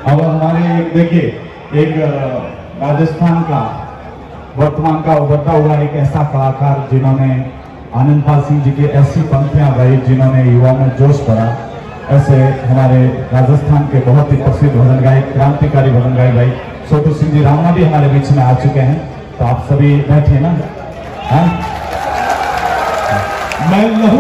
अब हमारे देखिए एक राजस्थान का वर्तमान का उभरता हुआ एक ऐसा कलाकार जिन्होंने आनंदपाल सिंह जी की ऐसी पंक्तियां गाई जिन्होंने युवाओं में जोश भरा। ऐसे हमारे राजस्थान के बहुत ही प्रसिद्ध भजन गायक, क्रांतिकारी भजन गायक भाई छोटू सिंह जी रावणा भी हमारे बीच में आ चुके हैं। तो आप सभी बैठे ना। मैं लहू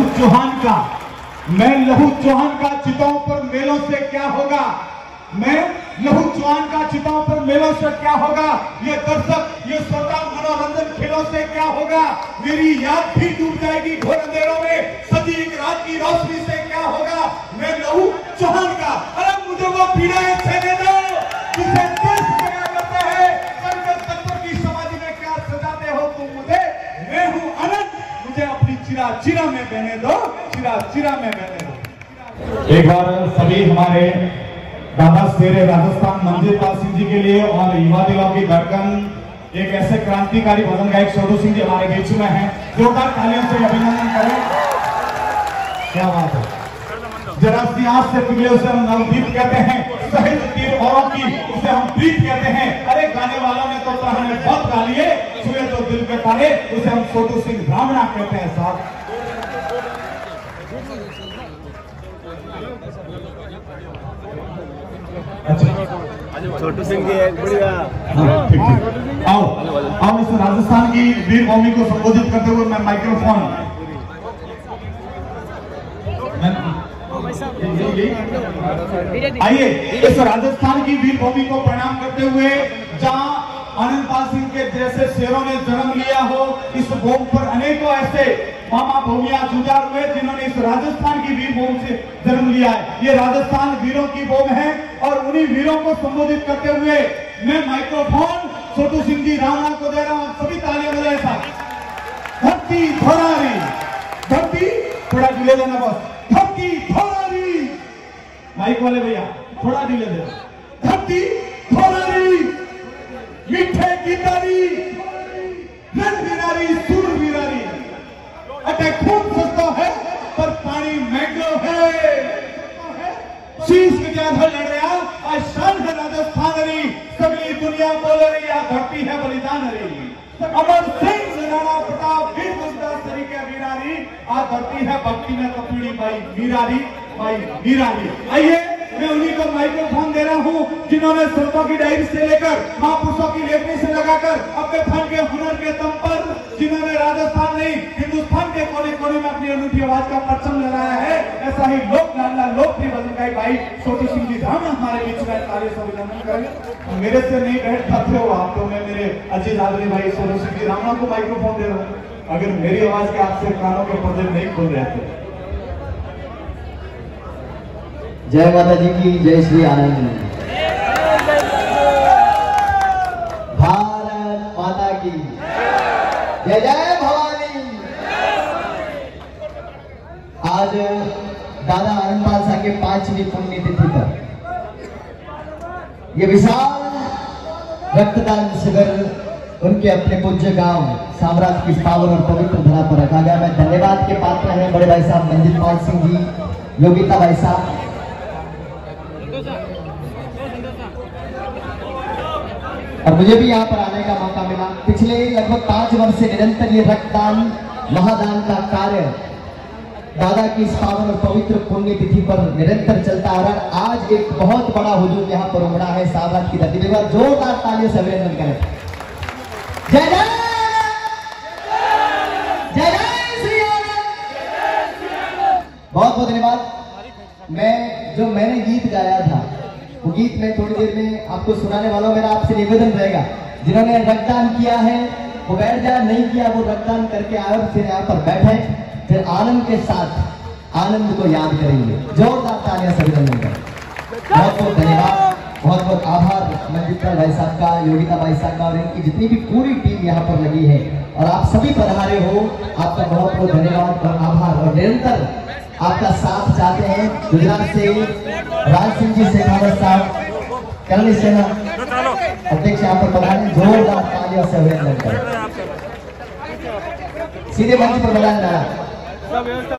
चौहान का चिताओं पर मेलों से क्या होगा, मैं लहू चौहान का चिताओं पर मेलों से क्या होगा, ये दर्शक ये श्रोता मनोरंजन खेलों से क्या होगा, मेरी याद भी डूब जाएगी घोर अंधेरों में सजी एक रात की रोशनी से क्या होगा। मैं लहू चौहान का, अरे मुझे वो पीड़ाएं सहने दो जिसे देश प्यार करता है, संकट तत्व की समाधि में क्या सजाते हो तुम मुझे। मैं हूँ अनंत, मुझे अपनी चिरा में बहने दो, चिरा में बहने दो। एक बार सभी हमारे दादा शेरे राजस्थान मंजिलपाल सिंह जी के लिए और युवा दिलों की धड़कन एक ऐसे क्रांतिकारी भजन गायक छोटू सिंह जी हमारे बीच में हैं। जोरदार तालियों से अभिनंदन करें। क्या बात है। जरा सी आंख से पिघले उसे हम नवदीप कहते हैं, शहीद तीर औरों की उसे हम प्रीत कहते हैं। अरे गाने वालों ने तो तराने बहुत गा लिए, छुए तो दिल के तारे उसे हम छोटू सिंह रावणा कहते हैं साहब। अच्छा छोटू सिंह की एक बढ़िया ठीक। आओ इस राजस्थान की वीर भूमि को संबोधित करते हुए मैं माइक्रोफोन आइए इस राजस्थान की वीर भूमि को प्रणाम करते हुए जहां आनंदपाल सिंह के जैसे शेरों ने जन्म लिया हो, इस भूमि पर अनेकों ऐसे मामा भूमिया जुझार हुए जिन्होंने इस राजस्थान की वीर भूमि से जन्म लिया है। ये राजस्थान वीरों की भूमि है और उन्हीं वीरों को संबोधित करते हुए मैं माइक्रोफोन छोटू सिंह जी रावणा को दे रहा हूं। सभी तालियां बजाएं साहब। धरती धोरारी, धरती थोड़ा डिले देना बस, धरती धोरारी। माइक वाले भैया थोड़ा डिले दे। धरती धोरारी, मिठे गिटारी, रणवीरारी, सूरवीरारी। अटे खून सस्ता है पर पानी महंगो है। शीश के ज्यादा लड़ रहा आज शान है राजस्थान री, सगली दुनिया बोल रही है धरती है बलिदान री। अमर सिंह राणा प्रताप वीर गुरदास तरीके वीरारी, आज धरती है भक्ति में कपीड़ी भाई वीरारी। आइए मैं उन्हीं को माइक्रोफोन दे रहा हूं जिन्होंने संतों की डायरी से लेकर महापुरुषों की लेखनी से लगाकर अपने फन के हुनर के दम पर जिन्होंने राजस्थान नहीं हिंदुस्तान के कोने कोने में अपनी अनूठी आवाज का परचम लहराया है, ऐसा ही लोक लाडला लोकप्रिय भजन गायक भाई छोटू सिंह जी रावणा हमारे बीच में तालियों से अभिनंदन करें। मेरे से नहीं बैठ पाते हो आप तो मैं मेरे अजीज आदमी भाई छोटू सिंह जी रावणा को माइक्रोफोन दे रहा हूँ। अगर मेरी आवाज के आपसे कानों के पर्दे नहीं खुल रहे थे। जय माता जी की, जय श्री आनंद। भारत माता की जय, जय भवानी। आज दादा आनंदपाल साहब के 5वीं पुण्यतिथि पर यह विशाल रक्तदान शिविर उनके अपने पूज्य गांव साम्राज्य की पावन और पवित्र धरा पर रखा गया। मैं धन्यवाद के पात्र हैं बड़े भाई साहब मंजिलपाल सिंह जी, योगिता भाई साहब। और मुझे भी यहाँ पर आने का मौका मिला। पिछले लगभग 5 वर्ष से निरंतर ये रक्तदान महादान का कार्य दादा की इस पावन और पवित्र पुण्य तिथि पर निरंतर चलता आ रहा है। आज एक बहुत बड़ा हुजूम यहाँ पर उमड़ा है सावराज की धरती पर। जोरदार तालियों से अभिनंदन करें। जय जय जय जय श्री आनंद। बहुत बहुत धन्यवाद। मैंने गीत गाया था, वो गीत में थोड़ी देर में आपको सुनाने वाला हूं। मेरा आपसे निवेदन रहेगा जिन्होंने रक्तदान किया है वो बैठ जाए, नहीं किया वो रक्तदान करके आए और फिर यहाँ पर बैठे, फिर आनंद के साथ आनंद को याद करेंगे। जोरदार तालियां से अभिनंदन करें। बहुत बहुत धन्यवाद, बहुत बहुत आभार मंजिलपाल भाई साहब का, योगिता भाई साहब का और इनकी जितनी भी पूरी टीम यहाँ पर लगी है और आप सभी पधारे हो, आपका बहुत बहुत धन्यवाद और आभार। और निरंतर आपका साथ चाहते हैं गुजरात से राज सिंह जी शेखावत साहब, करनी सेना अध्यक्ष यहाँ पर पधारे। जोरदार तालियों से अभिनंदन करें। सीधे मंच पर बुलाया जा रहा है।